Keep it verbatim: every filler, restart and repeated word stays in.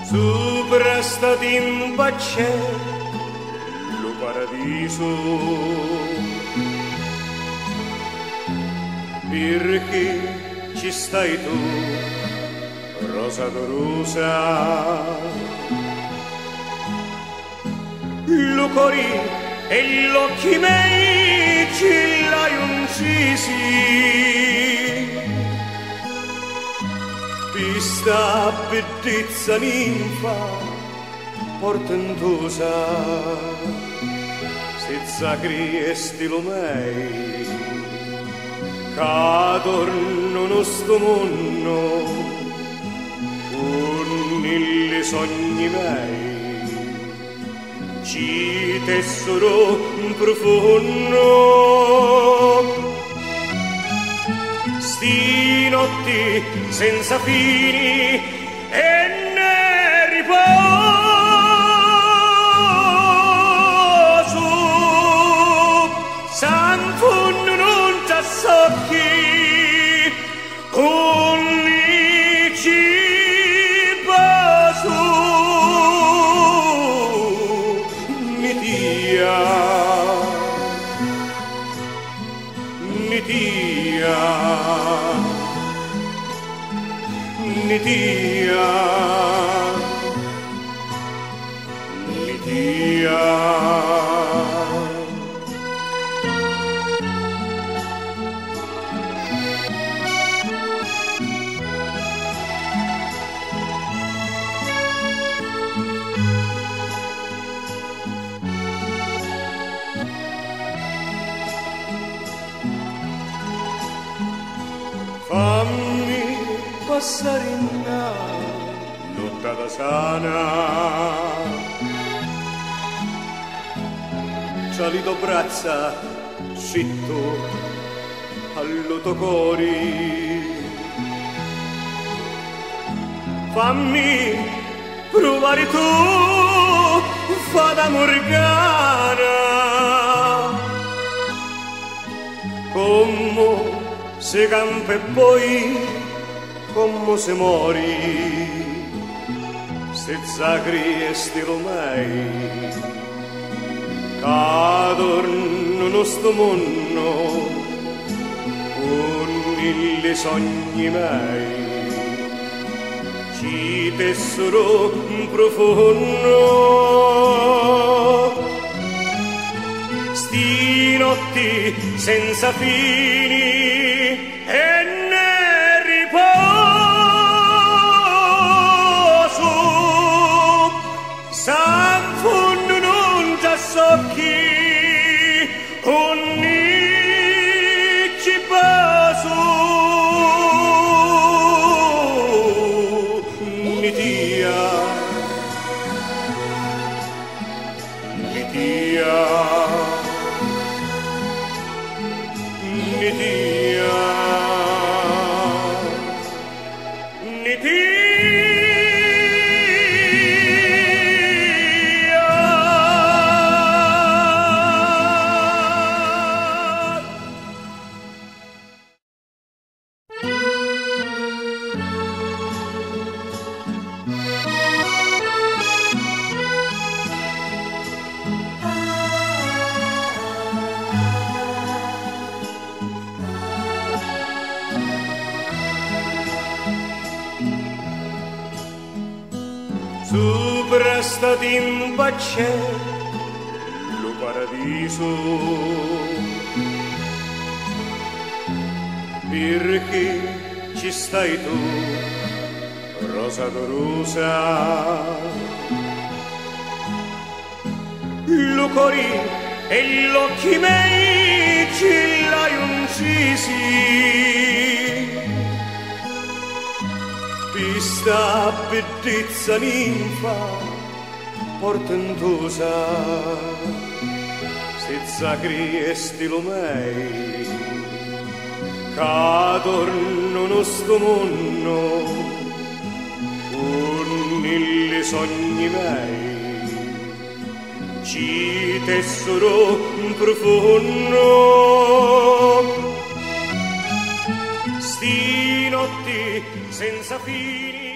Sopra sta timba c'è lo paradiso, perché ci stai tu, rosa d'orosa. Lo cori e gli occhi miei ce l'hai uncisi, questa bellezza ninfa portentosa, senza criesti lo mei, che torno non sto mondo, con i sogni miei, ci tessero profondo. Sti notti senza fini e ne riposo, s'anfonno non già socchi, con li cibaso, mi dia, mi dia. Nitia, Nitia. Fammi passare in nottata sana, cialito braccia scitto all'otocori, fammi provare tu fata morgana, come se campa e poi come se mori, senza criesti lo mai, che torno non sto mondo, con i sogni miei, ci tessero profondo. Sti notti senza fini e ne riposo, s'anfonno non già socchi, con i cibaso, mi dia, mi dia. Nitia, Nitia. Sopra sta timba c'è lo paradiso, perché ci stai tu, rosa d'orosa. Lo cori e gli occhi miei ce l'hai uncisi, questa bellezza ninfa portentosa, senza criesti lo mei, che torno non sto mondo, con i sogni miei, ci tessero profondo. Sti notti senza fini